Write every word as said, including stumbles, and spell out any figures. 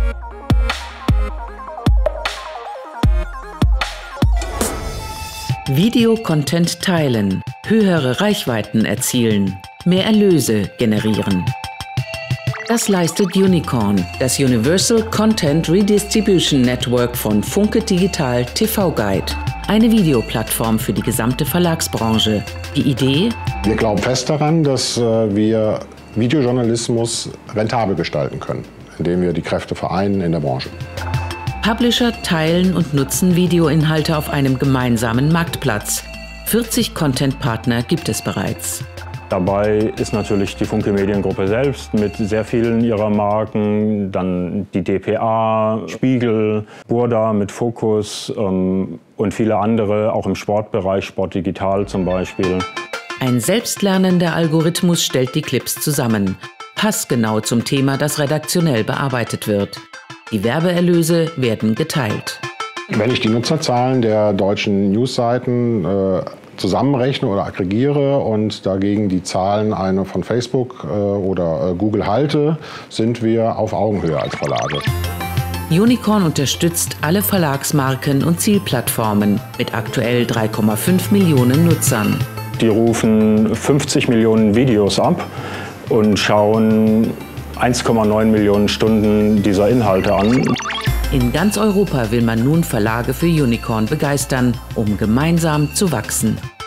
Videocontent teilen, höhere Reichweiten erzielen, mehr Erlöse generieren. Das leistet Unicorn, das Universal Content Redistribution Network von Funke Digital T V Guide. Eine Videoplattform für die gesamte Verlagsbranche. Die Idee? Wir glauben fest daran, dass wir Videojournalismus rentabel gestalten können, indem wir die Kräfte vereinen in der Branche. Publisher teilen und nutzen Videoinhalte auf einem gemeinsamen Marktplatz. vierzig Content-Partner gibt es bereits. Dabei ist natürlich die Funke Mediengruppe selbst mit sehr vielen ihrer Marken, dann die D P A, Spiegel, Burda mit Focus ähm, und viele andere, auch im Sportbereich, Sport Digital zum Beispiel. Ein selbstlernender Algorithmus stellt die Clips zusammen, passgenau zum Thema, das redaktionell bearbeitet wird. Die Werbeerlöse werden geteilt. Wenn ich die Nutzerzahlen der deutschen Newsseiten äh, zusammenrechne oder aggregiere und dagegen die Zahlen eine von Facebook äh, oder äh, Google halte, sind wir auf Augenhöhe als Verlage. Unicorn unterstützt alle Verlagsmarken und Zielplattformen mit aktuell drei Komma fünf Millionen Nutzern. Die rufen fünfzig Millionen Videos ab und schauen eins Komma neun Millionen Stunden dieser Inhalte an. In ganz Europa will man nun Verlage für Unicorn begeistern, um gemeinsam zu wachsen.